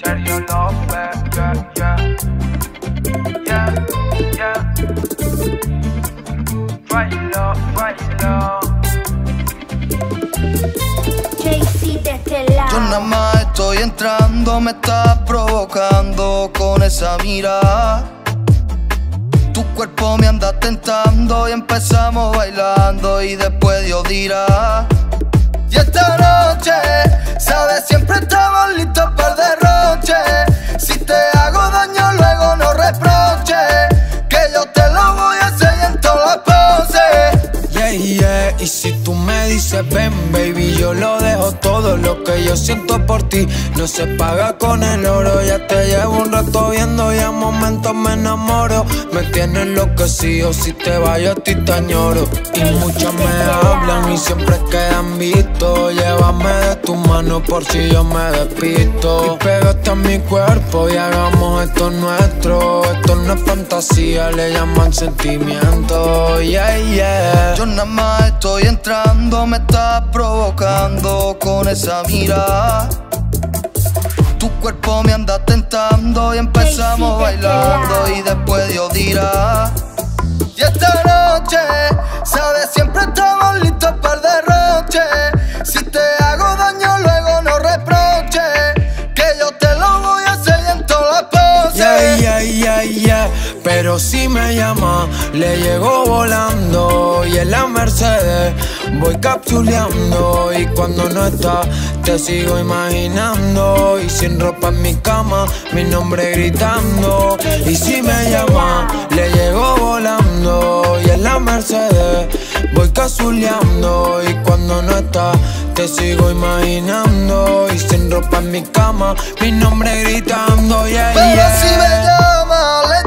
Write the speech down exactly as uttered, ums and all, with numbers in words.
Sergio López, yeah, yeah. Yeah, yeah. Bailo, bailo. Jay-Z de este lado. Yo nada más estoy entrando, me estás provocando con esa mirada. Tu cuerpo me anda tentando y empezamos bailando y después Dios dirá. Y esta noche, sabes, siempre estamos listos para el derroche. Si te hago daño luego no reproches, que yo te lo voy a hacer en todas las poses. Yeah, yeah, y si tú me dices ven baby, yo lo dejo todo. Lo que yo siento por ti no se paga con el oro. Ya te llevo un rato viendo y a momentos me enamoro. Me tienes enloquecido, si te vayas a ti te añoro. Y muchos me hablan y siempre quedan vistos. Llévame de tu mano por si yo me despisto. Y pégate a mi cuerpo y hagamos esto nuestro. Esto no es fantasía, le llaman sentimiento. Yeah, yeah. Yo nada más estoy entrando, me estás provocando con esa mirada. Tu cuerpo me anda tentando y empezamos bailando y después Dios dirá. Y esta noche, sabes, siempre estamos listos para el derroche. Si te hago daño luego no reproches, que yo te lo voy a hacer en todas las poses. Yeah, yeah, yeah, yeah. Pero si me llama, le llego volando. Y en la Mercedes voy capsuleando. Y cuando no estás, te sigo imaginando. Y sin ropa en mi cama, mi nombre gritando. Y si me llama, le llego volando. Y en la Mercedes voy capsuleando. Y cuando no estás, te sigo imaginando. Y sin ropa en mi cama, mi nombre gritando. Yeah, Pero yeah. si me llama, le